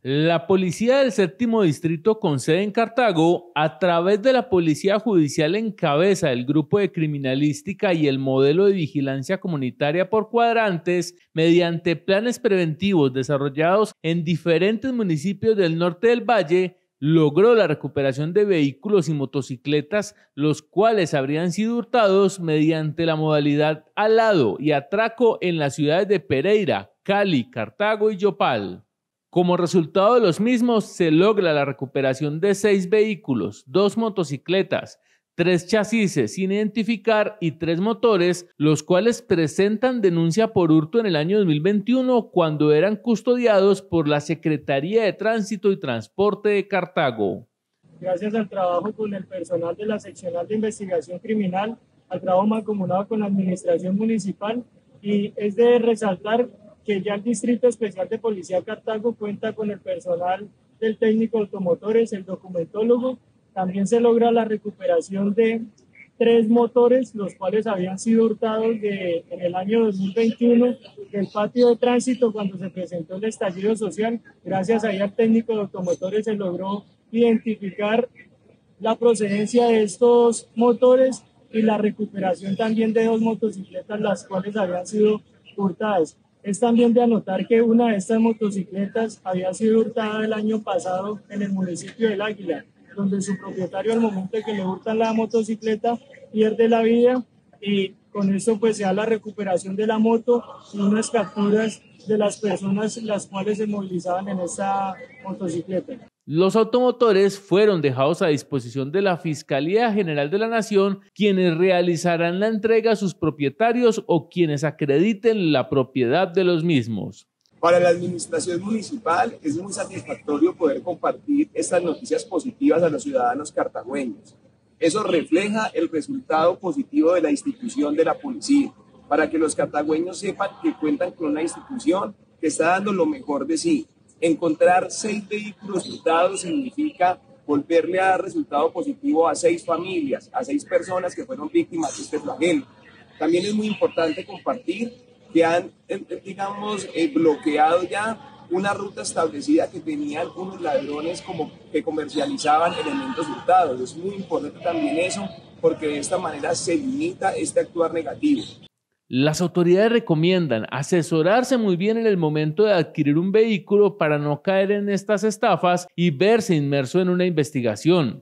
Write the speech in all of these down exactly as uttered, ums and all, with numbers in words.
La Policía del Séptimo Distrito con sede en Cartago, a través de la Policía Judicial en cabeza del Grupo de Criminalística y el Modelo de Vigilancia Comunitaria por Cuadrantes, mediante planes preventivos desarrollados en diferentes municipios del norte del Valle, logró la recuperación de vehículos y motocicletas, los cuales habrían sido hurtados mediante la modalidad alado y atraco en las ciudades de Pereira, Cali, Cartago y Yopal. Como resultado de los mismos, se logra la recuperación de seis vehículos, dos motocicletas, tres chasis sin identificar y tres motores, los cuales presentan denuncia por hurto en el año dos mil veintiuno cuando eran custodiados por la Secretaría de Tránsito y Transporte de Cartago. Gracias al trabajo con el personal de la Seccional de Investigación Criminal, al trabajo mancomunado con la Administración Municipal, y es de resaltar que ya el Distrito Especial de Policía Cartago cuenta con el personal del técnico de automotores, el documentólogo. También se logra la recuperación de tres motores, los cuales habían sido hurtados de, en el año dos mil veintiuno del patio de tránsito cuando se presentó el estallido social. Gracias ahí al técnico de automotores se logró identificar la procedencia de estos motores y la recuperación también de dos motocicletas, las cuales habían sido hurtadas. Es también de anotar que una de estas motocicletas había sido hurtada el año pasado en el municipio del Águila, donde su propietario al momento de que le hurtan la motocicleta pierde la vida, y con eso pues se da la recuperación de la moto y unas capturas de las personas las cuales se movilizaban en esa motocicleta. Los automotores fueron dejados a disposición de la Fiscalía General de la Nación, quienes realizarán la entrega a sus propietarios o quienes acrediten la propiedad de los mismos. Para la administración municipal es muy satisfactorio poder compartir estas noticias positivas a los ciudadanos cartagüeños. Eso refleja el resultado positivo de la institución de la policía, para que los cartagüeños sepan que cuentan con una institución que está dando lo mejor de sí. Encontrar seis vehículos hurtados significa volverle a dar resultado positivo a seis familias, a seis personas que fueron víctimas de este flagelo. También es muy importante compartir que han, digamos, eh, bloqueado ya una ruta establecida que tenían unos ladrones como que comercializaban elementos hurtados. Es muy importante también eso, porque de esta manera se limita este actuar negativo. Las autoridades recomiendan asesorarse muy bien en el momento de adquirir un vehículo para no caer en estas estafas y verse inmerso en una investigación.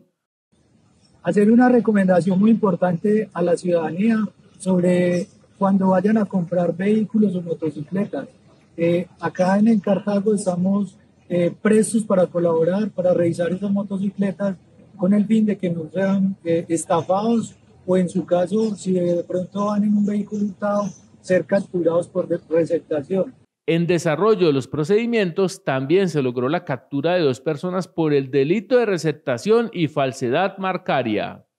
Hacer una recomendación muy importante a la ciudadanía sobre cuando vayan a comprar vehículos o motocicletas. Eh, acá en, en Cartago estamos eh, prestos para colaborar, para revisar esas motocicletas con el fin de que no sean eh, estafados, o en su caso, si de pronto van en un vehículo hurtado, ser capturados por receptación. En desarrollo de los procedimientos también se logró la captura de dos personas por el delito de receptación y falsedad marcaria.